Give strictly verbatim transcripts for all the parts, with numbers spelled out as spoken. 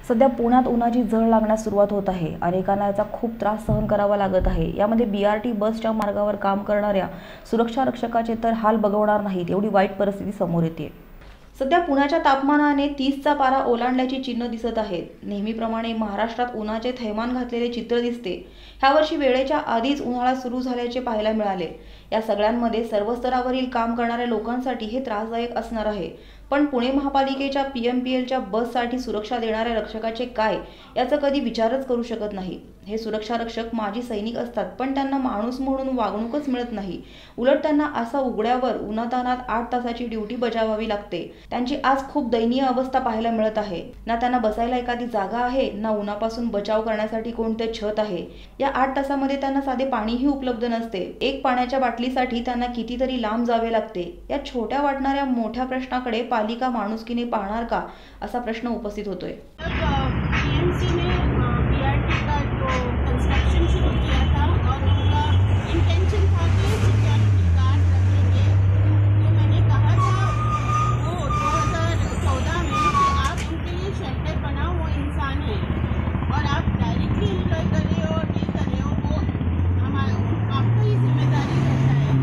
सध्या पुण्यात उन्हाची झळ लागण्यास सुरुवात होत आहे। अनेकांना याचा खूप त्रास सहन करावा लागत आहे। यामध्ये बीआरटी बसच्या मार्गावर काम करणाऱ्या सुरक्षा रक्षकाचे तर हाल बघवणार नाहीत एवढी वाईट परिस्थिती समोर येते। सध्या पुण्याच्या तापमानाने तीस चा पारा ओलांडल्याची चिन्ह दिसत आहेत। नेहमीप्रमाणे महाराष्ट्रात उन्हाचे थैमान घातलेले चित्र दिसते। ह्या वर्षी वेळेच्या आधीच उन्हाळा सुरू झाल्याचे पाहायला मिळाले। या सगळ्यांमध्ये सर्व स्तरावरील काम करणाऱ्या लोकांसाठी हे त्रासदायक असणार आहे। पण पुणे महापालिकेच्या पीएमपीएलच्या बससाठी सुरक्षा देणाऱ्या रक्षकाचे काय याचा कधी विचारच करू शकत नाही। हे सुरक्षा रक्षक माजी सैनिक असतात, पण त्यांना माणूस म्हणून वागणूकच मिळत नाही। उलट त्यांना असा उघड्यावर उन्हातानात आठ तासाची ड्युटी बजावावी लागते। त्यांची आज खूप दयनीय अवस्था पाहायला मिळत आहे। ना त्यांना बसायला एखादी जागा आहे, ना उन्हापासून बचाव करण्यासाठी कोणते छत आहे। या आठ तासामध्ये त्यांना साधे पाणीही उपलब्ध नसते। एक पाण्याच्या बाटलीसाठी त्यांना कितीतरी लांब जावे लागते। या छोट्या वाटणाऱ्या मोठ्या प्रश्नाकडे पालिका माणुसकीने पाहणार का, असा प्रश्न उपस्थित होतोय। पीएमसी ने बीआरटी का जो कंस्ट्रक्शन शुरू किया था और उनका इंटेंशन था कि सिक्योरिटी गार्ड रखेंगे। तो मैंने कहा था वो दो हज़ार चौदह में कि आप उनके लिए शेल्टर बनाओ, वो इंसान है और आप डायरेक्टली एम्प्लॉय कर रहे हो नहीं कर रहे हो वो हमारा आपका ही जिम्मेदारी रहता है।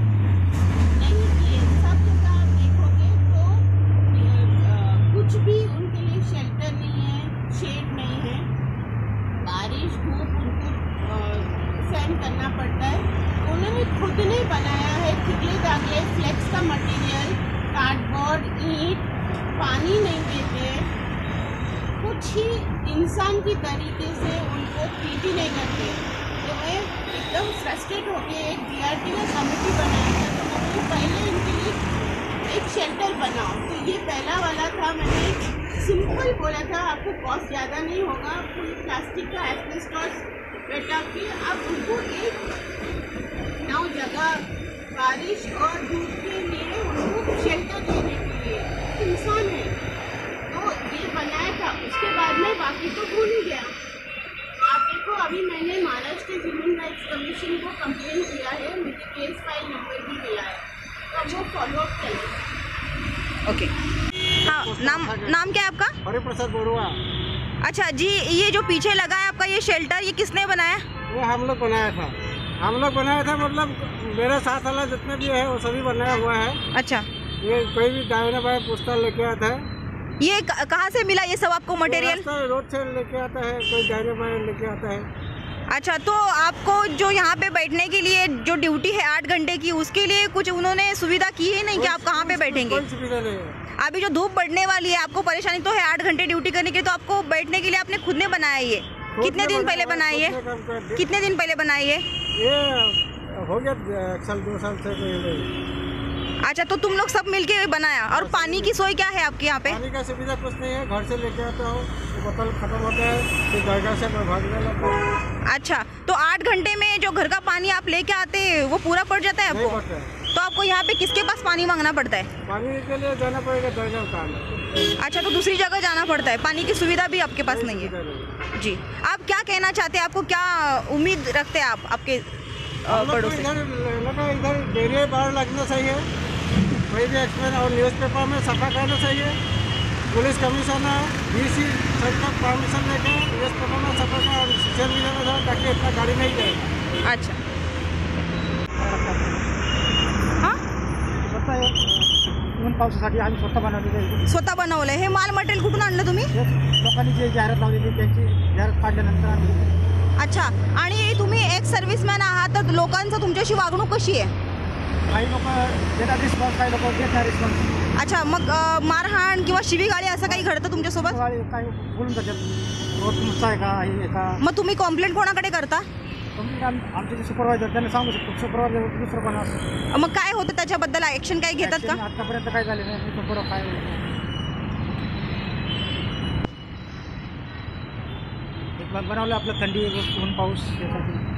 नहीं किए सब जगह आप देखोगे तो कुछ भी उनके लिए शेल्टर नहीं है, शेड नहीं है, बारिश धूप उनको सहन करना पड़ता है। उन्होंने खुद ने बनाया है खिगले दागले फ्लेक्स का मटेरियल, कार्डबोर्ड, ईंट, पानी नहीं देते, कुछ ही इंसान की तरीके से उनको ट्रीट ही नहीं करते। तो मैं एकदम फ्रस्ट्रेट होकर एक बीआरटी का कमेटी बनाया था। तो मैंने पहले इनके लिए एक शेल्टर बनाओ, तो ये पहला वाला था। मैंने सिंपल बोला था आपको कॉस्ट ज़्यादा नहीं होगा, आपको ये प्लास्टिक का एस्बेस्टॉस बैठा के आप उनको एक नौ जगह बारिश और धूप के लिए उनको शेल्टर देने के लिए इंसान है। तो ये बनाया था, उसके बाद में बाकी तो भूल ही गया। आप देखो अभी मैंने महाराष्ट्र ह्यूमन राइट्स कमीशन को कंप्लेन किया है, मुझे केस फाइल नंबर भी मिला है, तो वो फॉलोअप करें। ओके, हाँ, नाम नाम क्या है आपका? हरिप्रसाद बरुआ। अच्छा जी, ये जो पीछे लगा है आपका ये शेल्टर, ये किसने बनाया? वो हम लोग बनाया था हम लोग बनाया था मतलब मेरे साथ वाला जितने भी है वो सभी बनाया हुआ है। अच्छा, ये कोई भी दाहिने बाएं पुस्तक लेके आता है। ये कहाँ से मिला ये सब आपको मटेरियल? रोड से लेके आता है, कोई दाहिने बाएं लेके आता है। अच्छा, तो आपको जो यहाँ पे बैठने के लिए जो ड्यूटी है आठ घंटे की, उसके लिए कुछ उन्होंने सुविधा की है नहीं कि आप कहाँ पे बैठेंगे? कोई सुविधा नहीं है। अभी जो धूप बढ़ने वाली है, आपको परेशानी तो है आठ घंटे ड्यूटी करने के, तो आपको बैठने के लिए आपने खुद ने बनाया ये? कितने दिन पहले बनाई है? कितने दिन पहले बनाई है? ये हो गया एक साल दो साल से कोई। अच्छा, तो तुम लोग सब मिलके बनाया। और पानी की सोई क्या है आपके यहाँ पे? पानी का सुविधा कुछ नहीं है, घर से लेके आता हूँ, बोतल खत्म होता है फिर जगह से मैं भागने लगता हूँ। अच्छा, तो आठ घंटे में जो घर का पानी आप लेके आते हैं वो पूरा पड़ जाता है आपको? तो आपको यहाँ पे किसके पास पानी मांगना पड़ता है? पानी के लिए जाना पड़ेगा दर्जन काम। अच्छा, तो दूसरी जगह जाना पड़ता है, पानी की सुविधा भी आपके पास नहीं है जी। आप क्या कहना चाहते हैं, आपको क्या उम्मीद रखते हैं आप आपके बड़ों से? इधर इधर डेरी बाहर लगना चाहिए, कोई भी एक्सप्रेस और न्यूज़पेपर में सफा करना चाहिए। पुलिस कमिश्नर डीसी सबका परमिशन लेकर न्यूज़पेपर में सफा का और सोशल मीडिया में जाओ ताकि इतना गाड़ी नहीं जाए। अच्छा, हां, स्वतः ऊन पावसासाठी आम्ही स्वतः बनवलेलं आहे। स्वतः बनवलं हे माल मटेरियल कुठून आणलं तुम्ही? लोकांनी जे जाहिरात लावलेली त्यांची जाहिरात काढल्यानंतर आम्ही। अच्छा, आणि तुम्ही एक सर्व्हिसमॅन आहात, तर लोकांचं तुमच्याशी वागणूक कशी आहे? काही लोक देतात रिस्पॉन्स, काही लोक देत नाही रिस्पॉन्स। अच्छा, मग मारहाण किंवा शिवीगाळी असं काही घडतं तुमच्यासोबत? काही बोलून जातात, रोड तुमचा आहे का हे का। मग तुम्ही कंप्लेंट कोणाकडे करता? आमचे जे सुपरवायझर त्यांना सांगू शकतो, सुपरवायझर दुसरं पण असतं। मग काय होतं त्याच्याबद्दल, ऍक्शन काही घेतात का? आतापर्यंत काय झाले नाही, बरोबर काय बनवलं आपलं थंडी ऊन पाऊस यासाठी।